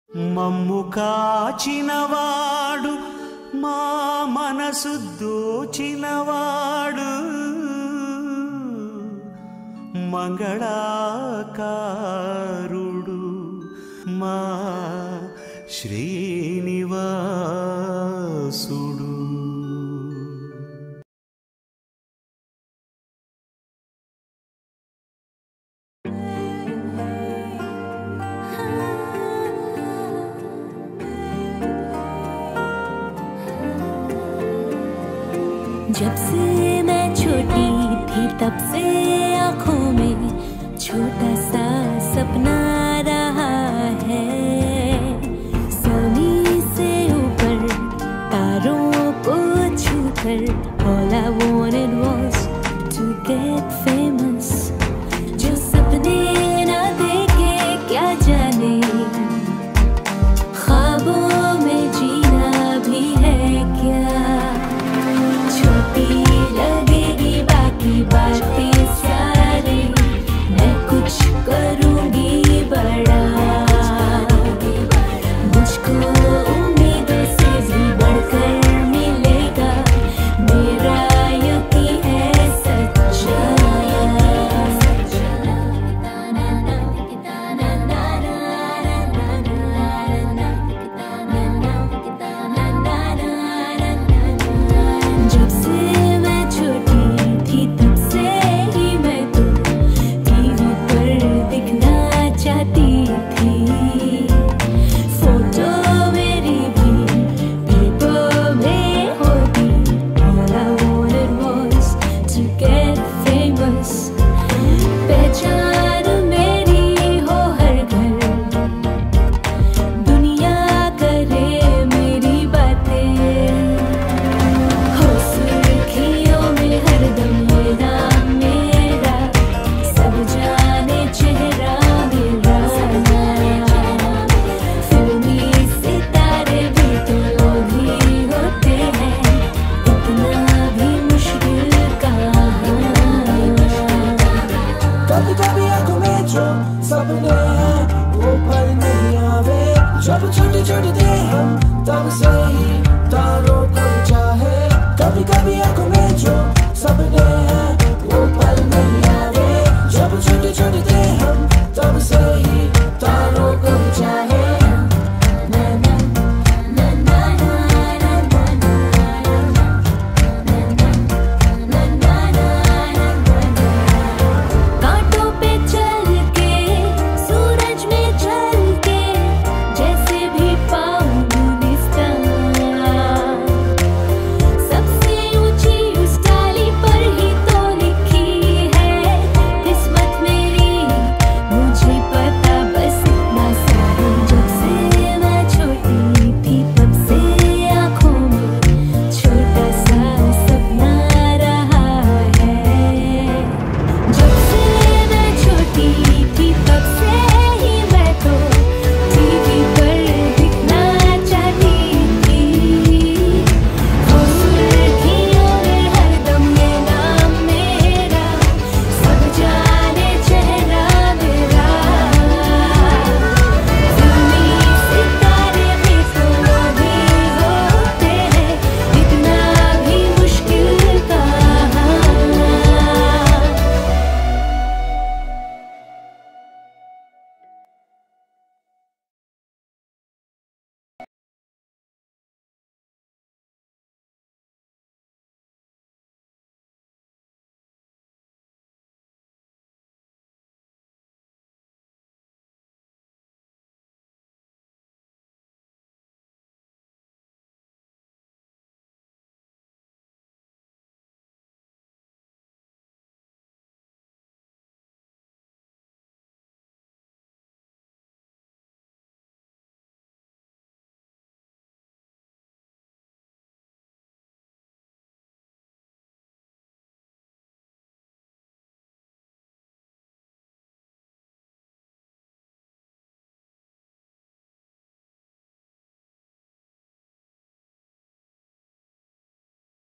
మమ్ము కాచినవాడు మా మనసు దోచినవాడు మంగళాకారుడు మా శ్రీనివాసుడు. जब से मैं छोटी थी तब से आँखों में छोटा सा सपना रहा है, सोनी से ऊपर तारों को छूकर. All I wanted was to get famous. जो सपने ना देखे क्या जाने, ख्वाबों में जीना भी है क्या. छोटी लगेगी बाकी बातें सारे, मैं कुछ करूँगी बड़ा. मुझको उम्मीदों से भी बढ़कर मिलेगा, मेरा यकीन है सच्चा. जब से मैं छोटी थी तब से ही मैं तो टीवी पर दिखना चाहती थी. फोटो मेरी भी पेपर में होती. All I wanted was to get famous. पहचान मेरी हो हर घर, दुनिया करे मेरी बातें. हो सुर्खियों में हरदम ये नाम मेरा, सब जाने चेहरा मेरा. फिल्मी सितारे भी तो लोग ही होते हैं, इतना भी मुश्किल कहाँ. कभी कभी आंखों में जो सपने हैं वो पल नहीं आवे, जब छोटे छोटे थे हम तब से ही